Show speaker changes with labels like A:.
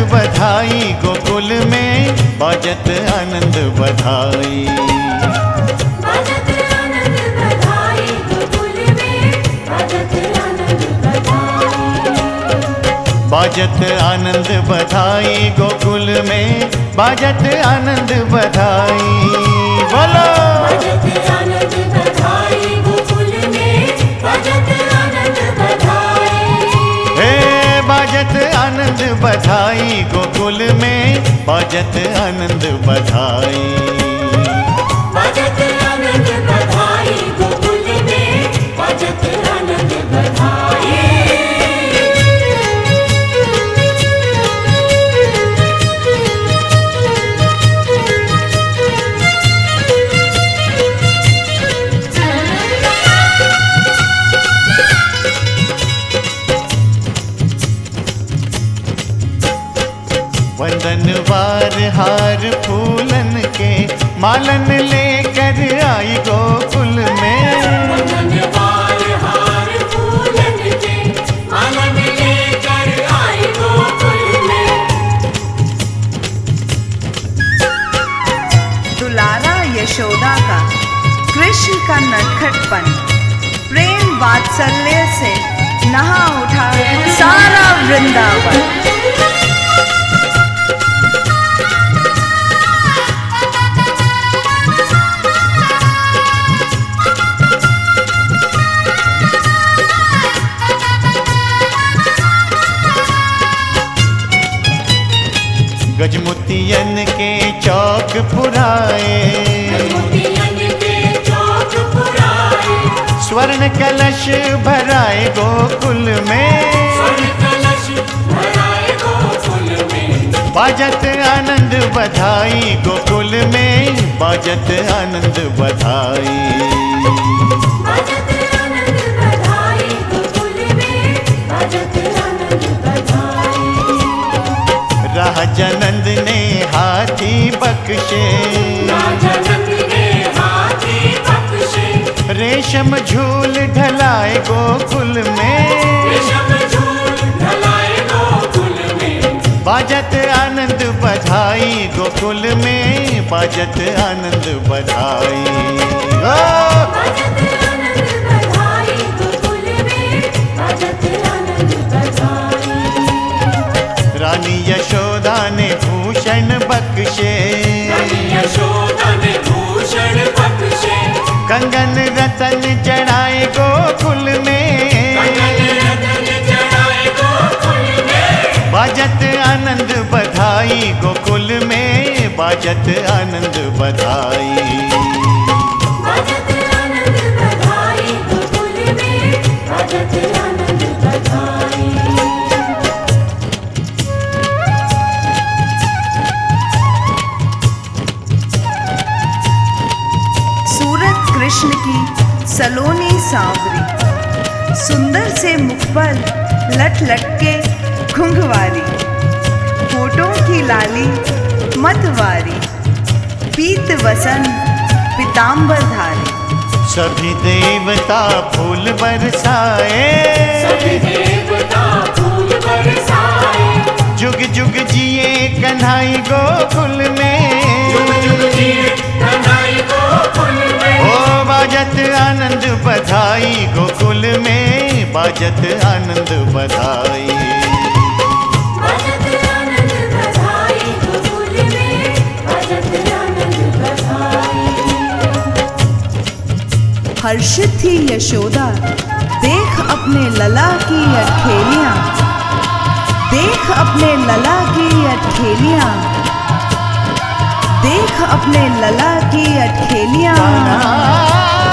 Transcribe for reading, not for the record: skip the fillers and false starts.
A: बधाई गोकुल में बाजत आनंद बधाई।
B: बाजत आनंद बधाई गोकुल में बाजत आनंद बधाई।
A: बाजत आनंद बधाई गोकुल में बाजत आनंद बधाई। बोलो
B: बाजत आनंद बधाई गोकुल में बाजत आनंद बधाई।
A: हे बाजत आनंद बधाई गोकुल में बाजत आनंद बधाई।
B: बाजत आनंद बधाई गोकुल में बाजत आनंद बधाई।
A: वंदनवार हार फूलन के मालन लेकर आई गोकुल में।
B: वंदनवार हार फूलन के मालन लेकर आई गोकुल में।
C: दुलारा यशोदा का कृष्ण का नटखटपन प्रेम वात्सल्य से नहा उठा सारा वृंदावन।
A: गजमुतियन के चौक पुराए,
B: गजमुतियन के चौक पुराए।
A: स्वर्ण कलश भराए गोकुल में।
B: स्वर्ण कलश भराए गोकुल में।
A: बाजत आनंद बधाई गोकुल में बाजत आनंद बधाई।
B: बाजत आनंद बधाई गोकुल में बाजत आनंद बधाई।
A: राजानंद ने हाथी बख्शे,
B: राजानंद ने हाथी बख्शे।
A: रेशम झूल ढलाए गोकुल में।
B: रेशम झूल ढलाए गोकुल में।
A: बाजत आनंद बधाई गोकुल में बाजत आनंद बधाई।
B: बाजत आनंद बधाई गोकुल में बाजत आनंद बधाई।
A: रानी यशोदा ने भूषण बख्शे,
B: रानी यशोदा ने भूषण बख्शे।
A: कंगन रतन चढ़ाए गोकुल में।
B: कंगन रतन चढ़ाए गोकुल में।
A: बाजत आनंद बधाई गोकुल में बाजत आनंद बधाई।
B: बाजत आनंद बधाई गोकुल में बाजत आनंद बधाई।
C: सूरत कृष्ण की सलोनी सांवरी, सुंदर से मुख पर लट लट के घुंघवारी। होठों की लाली मतवारी, पीत वसन पीतांबर धारी।
A: सभी देवता फूल बरसाए,
B: सभी देवता फूल बरसाए।
A: जुग जुग जिए कन्हाई गोकुल में।
B: जुग जुग जिए कन्हाई गोकुल में।
A: ओ बाजत आनंद बधाई गोकुल में बाजत आनंद बधाई।
B: बाजत आनंद बधाई गोकुल में बाजत आनंद बधाई।
C: हर्षित थी यशोदा देख अपने लला की अठखेलियां, देख अपने लला की अठखेलियां, देख अपने लला की अठखेलियां।